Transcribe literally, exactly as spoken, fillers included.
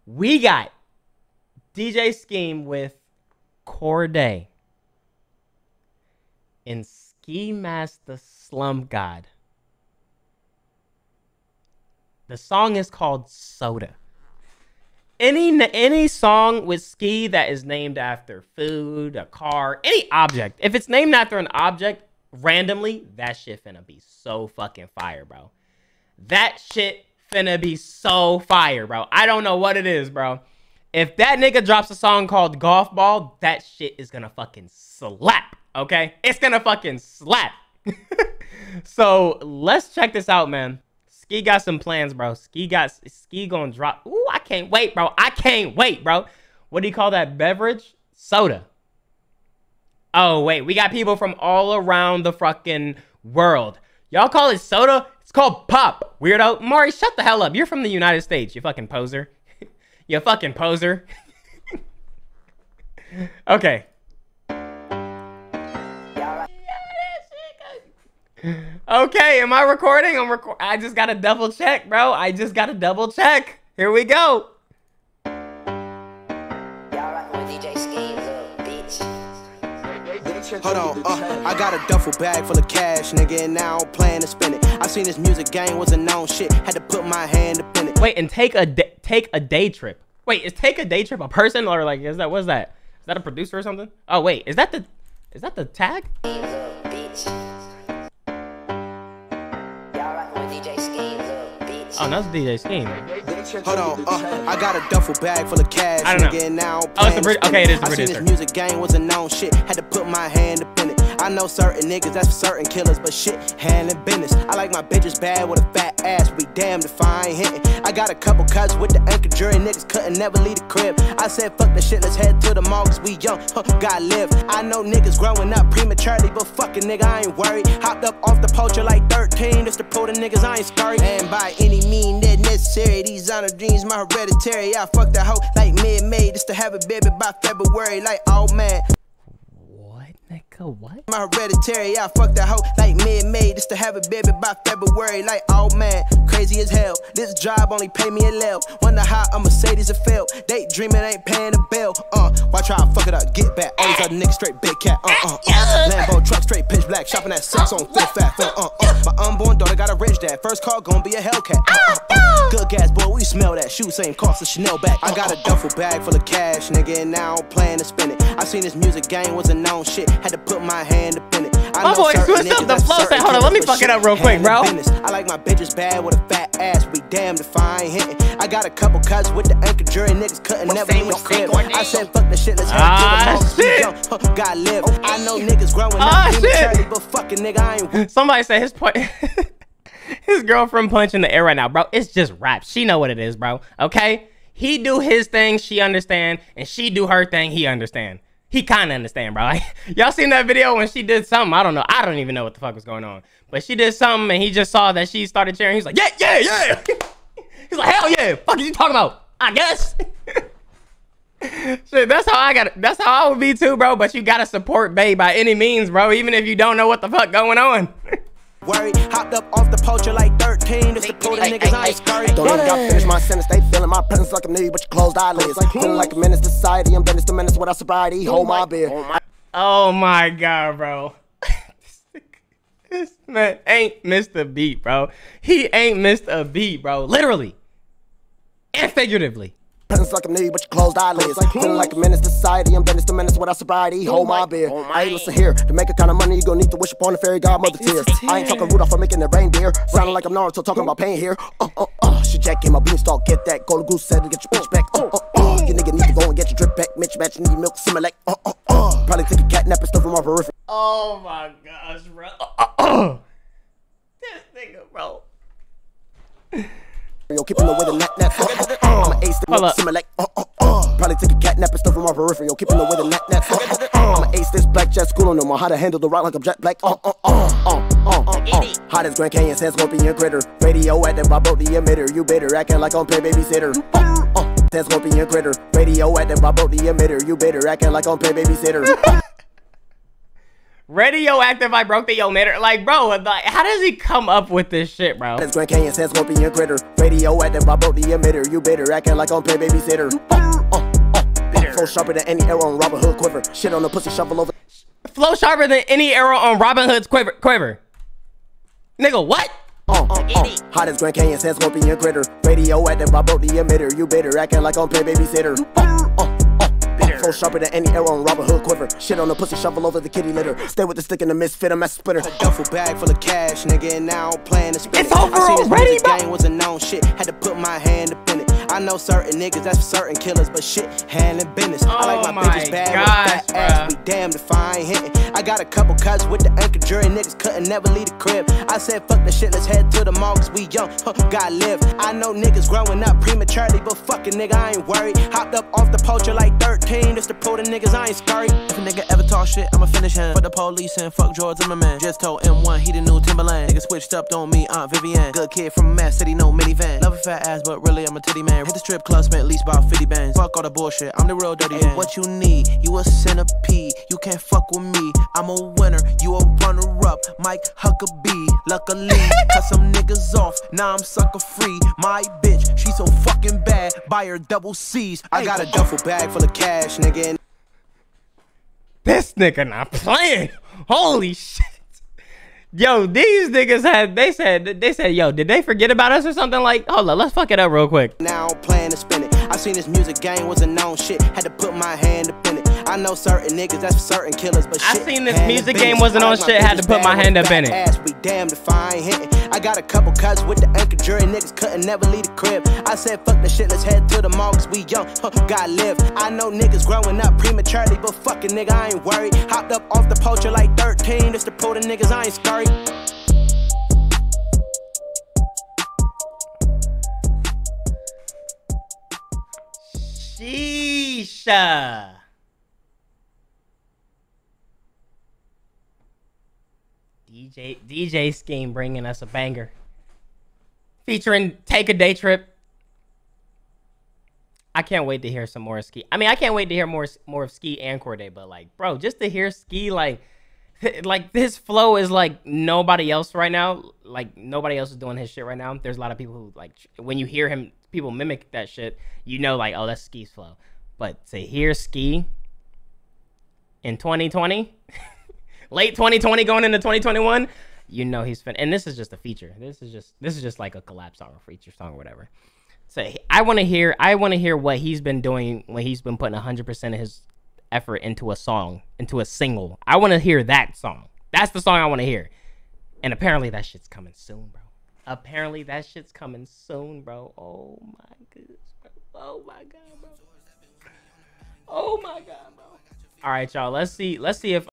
We got D J Scheme with Cordae and Ski Mask the Slum God. The song is called Soda. Any any song with Ski that is named after food, a car, any object. If it's named after an object randomly, that shit finna be so fucking fire, bro. That shit finna be so fire, bro. I don't know what it is, bro. If that nigga drops a song called Golf Ball, that shit is gonna fucking slap, okay? It's gonna fucking slap. So let's check this out, man. Ski got some plans, bro. Ski got Ski gonna drop. Ooh, I can't wait, bro. I can't wait, bro. What do you call that beverage? Soda. Oh, wait. We got people from all around the fucking world. Y'all call it soda? It's called pop, weirdo. Mari, shut the hell up. You're from the United States, you fucking poser. You fucking poser. Okay. Okay, am I recording? I'm record. I just gotta double check, bro. I just gotta double check. Here we go. Hold on, uh, I got a duffel bag full of cash, nigga, and now I'm planning to spend it. I seen this music game was a known shit, had to put my hand up in it. Wait, and take a take a day trip. Wait, is take a day trip a person or like is that what's that? Is that a producer or something? Oh wait, is that the is that the tag? Oh, that's D J Scheme. Hold on, uh, I got a duffel bag full of cash. I don't know. Nigga, now oh, it's the okay, it is the producer. I seen this music game was a known shit. Had to put my hand up in it. I know certain niggas, that's for certain killers, but shit, handling business. I like my bitches bad with a fat ass, be damned if I ain't hitting. I got a couple cousins with the anchor jury, niggas couldn't never leave the crib. I said, fuck the shit, let's head to the mall, cause we young, huh, gotta live. I know niggas growing up prematurely, but fucking nigga, I ain't worried. Hopped up off the poacher like thirteen, just to prove the niggas I ain't scurry. And by any means that necessary, these honor dreams, my hereditary. I fucked that hoe like mid-May, just to have a baby by February, like, oh man. Nigga, what? My hereditary, I fucked that hoe like mid-May just to have a baby by February. Like, oh man, crazy as hell. This job only pay me a little. Wonder how a Mercedes will fail. Date dreaming ain't paying a bill. Uh, why try to fuck it up? Get back. All these other niggas straight big cat. Uh, uh, uh. Lambo truck straight pitch black. Shopping at sex on Fifth Fat. Uh, uh, uh. My unborn daughter got a rich dad. First car gonna be a Hellcat. Uh, uh, uh. Good gas, boy, we smell that. Shoe same cost as Chanel back. I got a duffel bag full of cash, nigga, and now I'm planning to spend it. I seen this music game was a known shit. Had to put my hand up in it. I my boy switched up the flow. Say, hold on, let me fuck it up real quick, bro. I like my bitches bad with a fat ass. Be damned if I ain't hitting. I got a couple cousins with the anchor jury, niggas couldn't never leave the crib. I said, fuck the shit, let's head ah, to the mall. Huh, gotta live. I know niggas growing ah, up prematurely, but fucking nigga, I ain't. Somebody said his point. His girlfriend punching the air right now, bro. It's just rap. She know what it is, bro. Okay? He do his thing, she understand, and she do her thing, he understand. He kind of understand, bro. Like, y'all seen that video when she did something? I don't know. I don't even know what the fuck was going on. But she did something, and he just saw that she started cheering. He's like, yeah, yeah, yeah. He's like, hell yeah. Fuck is you talking about? I guess. Shit, that's how I got. That's how I would be too, bro. But you gotta support Bae by any means, bro. Even if you don't know what the fuck going on. Worried, hopped up off the poacher like thirteen, just to prove the niggas I ain't scurry. Don't even got finished my sentence, they feeling my presence like a need, but you closed eyelids. Like feeling like a menace to society, I'm business to menace without sobriety. Hold my beer. Oh my god, bro. This man ain't missed a beat, bro. He ain't missed a beat, bro. Literally and figuratively. Presence like a need, but you closed eyelids. Like feeling like a menace to society, I'm business to menace without sobriety. Hold my beer. Hey, listen here, to make a kind of money, you gon' need to wish upon the fairy godmother tears. I ain't talking Rudolph for making the reindeer. Sounding like I'm Naruto talking about pain here. Uh, uh, uh. She jacking my beanstalk, get that. Golden goose said to get your bitch back. Uh, uh, uh. You nigga need to go and get your drip back. Mitch match, need milk, Similac. Uh, uh, uh. Probably take a catnap and stuff from my periphery. Oh my gosh, bro. Uh, uh, uh. This nigga, bro. Yo, keeping the way the nap nap. Uh, uh, uh. I'm an ace to milk, Similac. Uh, uh, uh. Probably take a catnap and stuff from my periphery. Yo, keeping the way the nap nap. Uh, uh, uh. I'm an ace this black jet school on them on how to handle the rock like I'm jet black. Uh, uh, uh. Uh, uh, uh, uh. Hot as Grand Canyon, says scorpion critter. Radioactive, I broke the emitter. You bitter, acting like I'm play babysitter. Uh, uh. Says scorpion critter. Radioactive, I broke the emitter. You bitter, acting like I'm play babysitter. Radioactive, I broke the emitter. Like, bro, like, how does he come up with this shit, bro? It's Grand Canyon, San Scorpion critter. Radioactive, I broke the emitter. You bitter, acting like I'm play babysitter. Uh, uh, uh, flow sharper than any arrow on Robin Hood quiver. Shit on the pussy shuffle over. Flow sharper than any arrow on Robin Hood's quiver. quiver. Nigga, what? Uh, uh, uh. Hot as Grand Canyon, San Scorpion critter. Radioactive, I broke the emitter. You bitter, acting like I'm play babysitter. Uh, uh, uh. Flow sharper than any arrow on Robin Hood quiver. Shit on the pussy shuffle over the kitty litter. Stay with the stick in the misfit, I'm a splitter. A duffel bag full of cash, nigga, and now I'm playing the spin. It's over already, bro. Game was a known shit. Had to put my hand up in it. I know certain niggas, that's for certain killers, but shit, handling business. Oh, I like my, my bitches bad gosh, with that ass. Be damned if I ain't hitting. I got a couple cuts with the anchor jury. Niggas couldn't never leave the crib. I said, fuck the shit, let's head to the mall, cause we young. Huh, gotta live. I know niggas growing up prematurely, but fucking nigga, I ain't worried. Hopped up off the poacher like thirteen, just to prove the niggas I ain't scurry. If a nigga ever talk shit, I'ma finish him. For the police and fuck George Zimmerman. Just told M one, he the new Timberland. Nigga switched up on me, Aunt Vivian. Good kid from Mass City, no minivan. Love a fat ass, but really I'm a titty man. Hit the strip club, spent at least about fifty bands. Fuck all the bullshit, I'm the real dirty hand. What you need, you a centipede. You can't fuck with me, I'm a winner. You a runner-up, Mike Huckabee. Luckily, cut some niggas off, now I'm sucker free. My bitch, she so fucking bad, buy her double C's. I got a duffel bag full of cash, nigga. This nigga not playing. Holy shit. Yo, these niggas had, they said, they said, yo, did they forget about us or something? Like, hold on, let's fuck it up real quick. Now I'm playing to spin it. I seen this music game was a known shit. Had to put my hand up in it. I know certain niggas, that's for certain killers, but shit. I seen this music game wasn't on shit, had to put my hand up in it. Ass, be damned if I ain't hitting. I got a couple cuts with the anchor jury. Niggas couldn't never leave the crib. I said, fuck the shit, let's head to the mall, cause we young. Huh, gotta live. I know niggas growing up prematurely, but fucking nigga, I ain't worried. Hopped up off the poacher like thirteen, just to prove the niggas I ain't scurry. Sheesh. D J D J Scheme bringing us a banger, featuring Take a Day Trip. I can't wait to hear some more Ski. I mean, I can't wait to hear more more of Ski and Corday, but like, bro, just to hear Ski, like, like his flow is like nobody else right now. Like nobody else is doing his shit right now. There's a lot of people who like when you hear him, people mimic that shit. You know, like, oh, that's Ski's flow. But to hear Ski in twenty twenty, late twenty twenty going into twenty twenty-one, you know he's fin. And this is just a feature. This is just this is just like a collab song or feature song or whatever. So I want to hear I want to hear what he's been doing when he's been putting one hundred percent of his effort into a song, into a single. I want to hear that song. That's the song I want to hear. And apparently that shit's coming soon, bro. Apparently that shit's coming soon, bro. Oh my goodness, bro. Oh my god, bro. Oh my god, bro. All right, y'all. Let's see. Let's see if